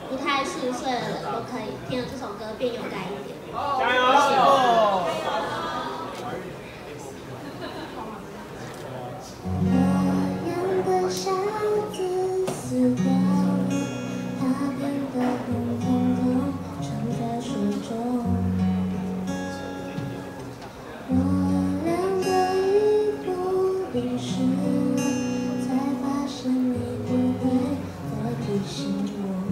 不太顺遂的人都可以听了这首歌变勇敢一点。 加油！ 我养的小子死掉了，它变得红彤彤，沉在水中。我俩的衣服淋湿了，才发现你不会再提醒我。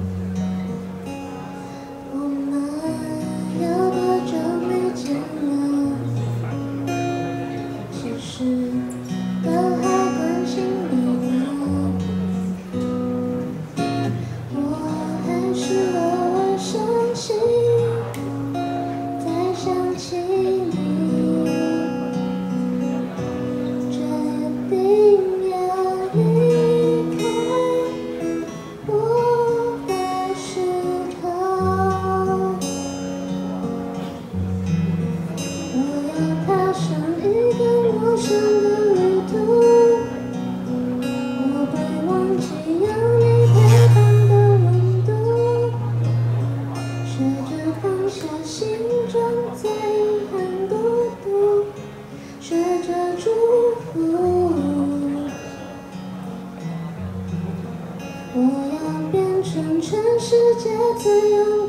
我们有多久没见了？其实都还关心你呢。我还是偶尔想起，再想起你，决定要离开我的石头。我要踏上一个陌生的旅途，我会忘记有你陪伴的温度，学着放下心中最遗憾孤独，学着祝福。我要变成全世界最勇